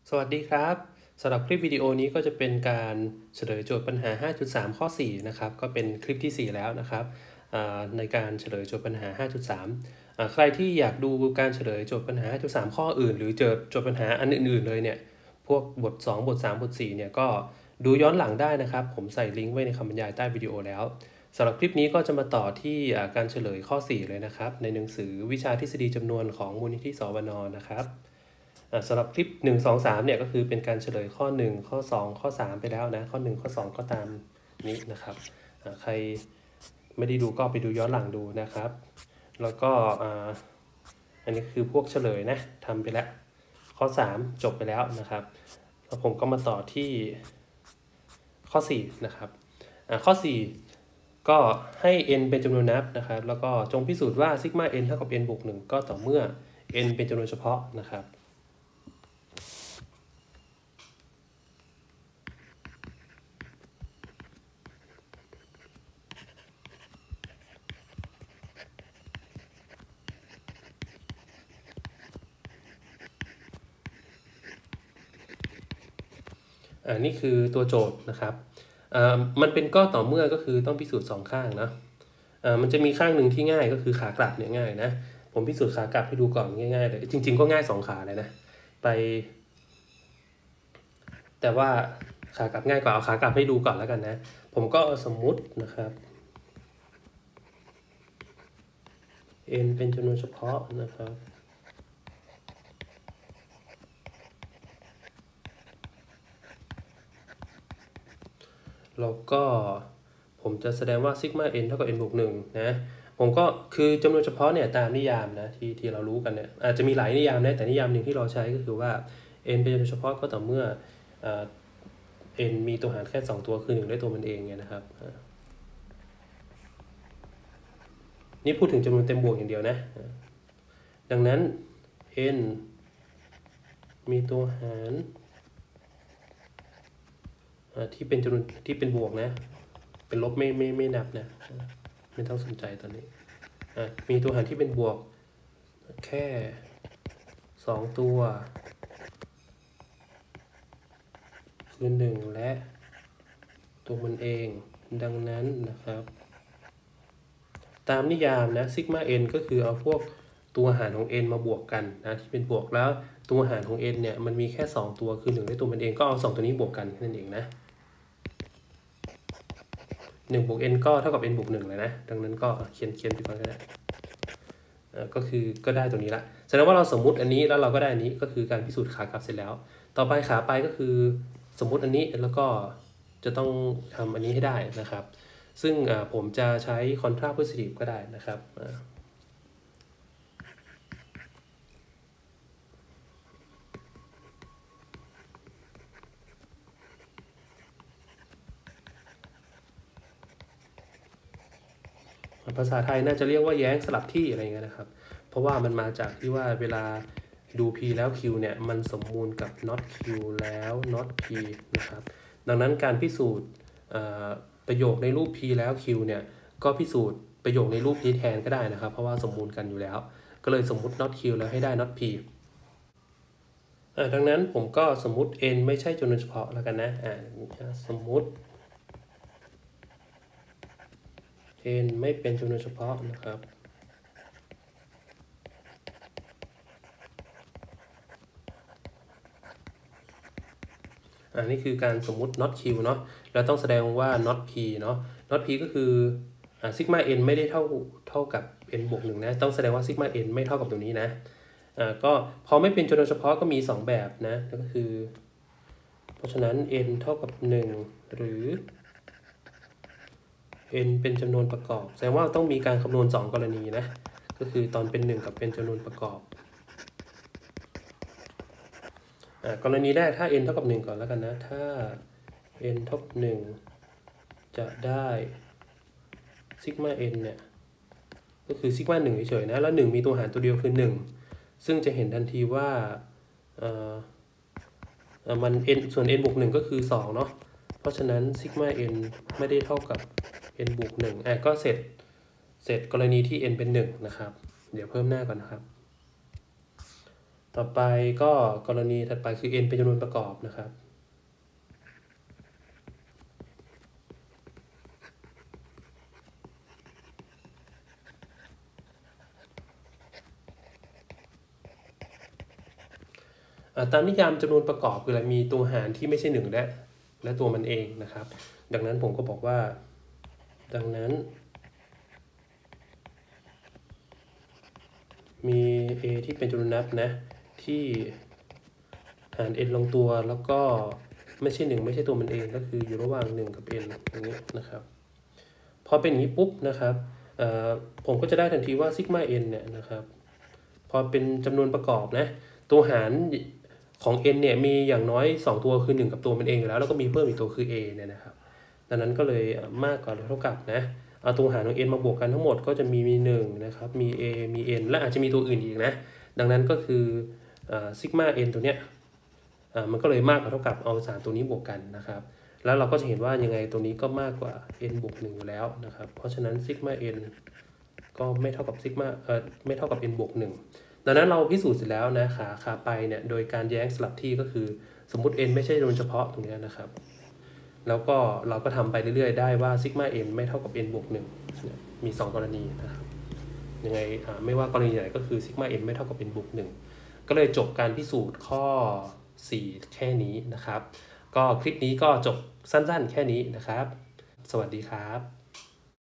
สวัสดีครับสำหรับคลิปวิดีโอนี้ก็จะเป็นการเฉลยโจทย์ปัญหา 5.3 ข้อ 4 นะครับก็เป็นคลิปที่ 4 แล้วนะครับในการเฉลยโจทย์ปัญหา 5.3 ใครที่อยากดูการเฉลยโจทย์ปัญหา 5.3 ข้ออื่นหรือโจทย์ปัญหาอันอื่นๆเลยเนี่ยพวกบท 2 บท 3 บท 4 เนี่ยก็ดูย้อนหลังได้นะครับผมใส่ลิงก์ไว้ในคำบรรยายใต้วิดีโอแล้วสำหรับคลิปนี้ก็จะมาต่อที่การเฉลยข้อ 4 เลยนะครับในหนังสือวิชาทฤษฎีจำนวนของมูลนิธิสวนนะครับสำหรับคลิป1 2 3เนี่ยก็คือเป็นการเฉลยข้อ1ข้อ2ข้อ3ไปแล้วนะข้อ1ข้อ2ก็ตามนี้นะครับใครไม่ได้ดูก็ไปดูย้อนหลังดูนะครับแล้วก็อันนี้คือพวกเฉลยนะทำไปแล้วข้อ3จบไปแล้วนะครับแล้วผมก็มาต่อที่ข้อ4นะครับข้อ4ก็ให้ n เป็นจำนวนนับนะครับแล้วก็จงพิสูจน์ว่าซิกมา n เท่ากับ n บวก1ก็ต่อเมื่อ n เป็นจำนวนเฉพาะนะครับนี่คือตัวโจทย์นะครับมันเป็นก็ต่อเมื่อก็คือต้องพิสูจน์2ข้างนะมันจะมีข้างหนึ่งที่ง่ายก็คือขากลับเนี่ยง่ายนะผมพิสูจน์ขากลับให้ดูก่อนง่ายๆเลยจริงๆก็ง่าย2ขาเลยนะไปแต่ว่าขากลับง่ายกว่าเอาขากลับให้ดูก่อนแล้วกันนะผมก็สมมุตินะครับ n เป็นจำนวนเฉพาะนะครับแล้วก็ผมจะแสดงว่าซิกมา n เท่ากับ n บวก1นะผมก็คือจำนวนเฉพาะเนี่ยตามนิยามนะที่เรารู้กันเนี่ยอาจจะมีหลายนิยามนะแต่นิยามหนึ่งที่เราใช้ก็คือว่า n เป็นจำนวนเฉพาะก็ต่อเมื่อn มีตัวหารแค่2ตัวคือ1ด้วยตัวมันเองไงนะครับนี่พูดถึงจำนวนเต็มบวกอย่างเดียวนะดังนั้น n มีตัวหารที่เป็นจำนวนที่เป็นบวกนะเป็นลบไม่นับนะไม่ต้องสนใจตอนนี้มีตัวหารที่เป็นบวกแค่2ตัวคือ1และตัวมันเองดังนั้นนะครับตามนิยามนะซิกมา n ก็คือเอาพวกตัวหารของ n มาบวกกันนะที่เป็นบวกแล้วตัวหารของ n เนี่ยมันมีแค่2ตัวคือ1และตัวมันเองก็เอา2ตัวนี้บวกกันนั่นเองนะ1บวก n ก็เท่ากับ n บวก1เลยนะดังนั้นก็เขียนไปก่อนก็ได้ก็คือก็ได้ตัวนี้ละแสดงว่าเราสมมุติอันนี้แล้วเราก็ได้อันนี้ก็คือการพิสูจน์ขากลับเสร็จแล้วต่อไปขาไปก็คือสมมุติอันนี้แล้วก็จะต้องทำอันนี้ให้ได้นะครับซึ่งผมจะใช้ contra positive ก็ได้นะครับภาษาไทยน่าจะเรียกว่าแย้งสลับที่อะไรเงี้ยนะครับเพราะว่ามันมาจากที่ว่าเวลาดู p แล้ว q เนี่ยมันสมมูลกับ not q แล้ว not p นะครับดังนั้นการพิสูจน์ประโยคในรูป p แล้ว q เนี่ยก็พิสูจน์ประโยคในรูปนี้แทนก็ได้นะครับเพราะว่าสมมูลกันอยู่แล้วก็เลยสมมุติ not q แล้วให้ได้ not p ดังนั้นผมก็สมมุติ n ไม่ใช่จำนวนเฉพาะแล้วกันนะสมมุติ n ไม่เป็นจำนวนเฉพาะนะครับนี่คือการสมมุติ not q เนาะแล้วต้องแสดงว่า not p เนาะ not p ก็คือซิกมา n ไม่ได้เท่ากับ n บวก1นะต้องแสดงว่าซิกมา n ไม่เท่ากับตรงนี้นะก็พอไม่เป็นจำนวนเฉพาะก็มี2แบบนะก็คือเพราะฉะนั้น n เท่ากับ1หรือ n เป็นจำนวนประกอบแสดงว่าต้องมีการคำนวณ2กรณีนะก็คือตอนเป็น1กับเป็นจำนวนประกอบกรณีแรกถ้า n เท่ากับ1ก่อนแล้วกันนะถ้า n เท่ากับ1จะได้ซิกมา n เนี่ยก็คือซิกมา1เฉยๆนะแล้ว1มีตัวหารตัวเดียวคือ1ซึ่งจะเห็นทันทีว่ามัน n ส่วน n บวก1ก็คือ2เนาะเพราะฉะนั้นซิกมา n ไม่ได้เท่ากับ n บวก1ก็เสร็จกรณีที่ n เป็น1นะครับเดี๋ยวเพิ่มหน้าก่อนนะครับต่อไปก็กรณีถัดไปคือ n เป็นจำนวนประกอบนะครับตามนิยามจำนวนประกอบคืออะไรมีตัวหารที่ไม่ใช่1และตัวมันเองนะครับดังนั้นผมก็บอกว่าดังนั้นมี a ที่เป็นจำนวนนับนะที่หาร n ลงตัวแล้วก็ไม่ใช่1ไม่ใช่ตัวมันเองก็คืออยู่ระหว่าง1กับ n อย่างนี้นะครับพอเป็นอย่างนี้ปุ๊บนะครับผมก็จะได้ทันทีว่าซิกมา n เนี่ยนะครับพอเป็นจำนวนประกอบนะตัวหารของ n เนี่ยมีอย่างน้อย2ตัวคือ1กับตัวมันเองอยู่แล้วก็มีเพิ่มอีกตัวคือ a เนี่ยนะครับดังนั้นก็เลยมากกว่าหรือเท่ากับนะเอาตัวหารของ n มาบวกกันทั้งหมดก็จะมี1นะครับมี a มี n และอาจจะมีตัวอื่นอีกนะดังนั้นก็คือซิกมา n ตัวเนี้ยมันก็เลยมากกว่าเท่ากับเอา3ตัวนี้บวกกันนะครับแล้วเราก็จะเห็นว่ายังไงตัวนี้ก็มากกว่า n บวก1อยู่แล้วนะครับเพราะฉะนั้นซิกมา n ก็ไม่เท่ากับซิกมาไม่เท่ากับ n บวก1ดังนั้นเราพิสูจน์เสร็จแล้วนะขาไปเนี่ยโดยการแย้งสลับที่ก็คือสมมุติ n ไม่ใช่จำนวนเฉพาะตรงนี้นะครับแล้วก็เราก็ทำไปเรื่อยๆได้ว่าซิกมา n ไม่เท่ากับ n บวก1มี2กรณีนะครับยังไงไม่ว่ากรณีไหนก็คือซิกมา n ไม่เท่ากับ n บวก1ก็เลยจบการพิสูจน์ข้อ4แค่นี้นะครับก็คลิปนี้ก็จบสั้นๆแค่นี้นะครับสวัสดีครับ